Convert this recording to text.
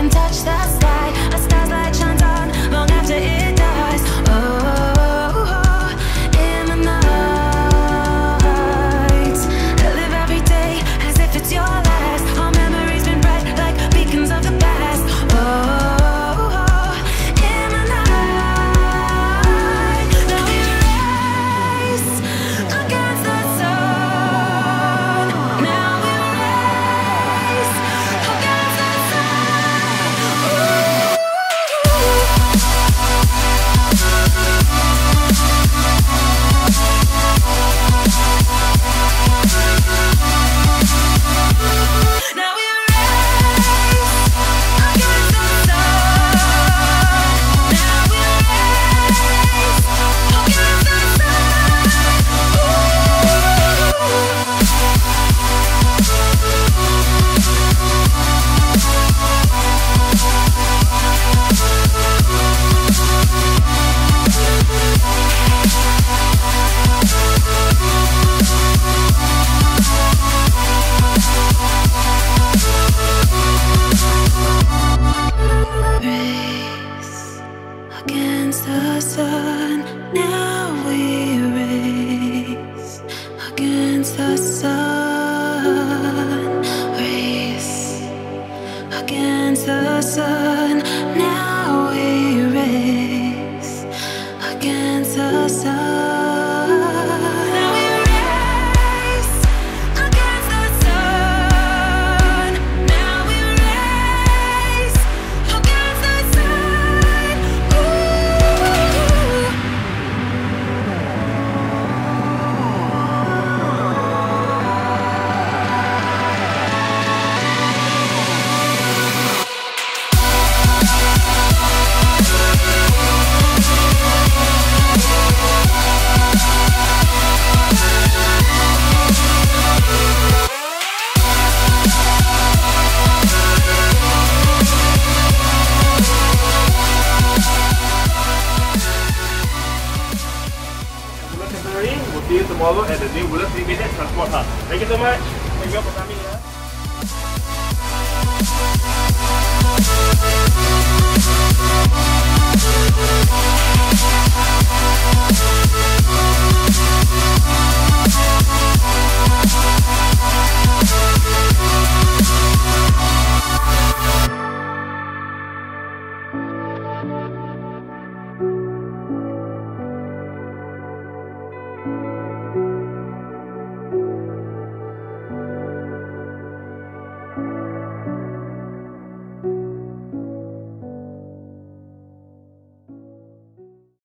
come touch the sky. A star's light shines on long after it dies. Oh, in the night, I live every day as if it's your last. Our memories been bright like beacons of the past. Oh, in the night, now we race against the sun. Now we race against the sun. Now we race against the sun. Now we race against the race against the sun. Now we race against the sun. Race against the sun. Now we race against the sun. Now we race against the sun. Now we race against the sun. Ooh. We'll see you tomorrow at the new Woodlands TBI Transport Hub. Thank you so much. Thank you for coming.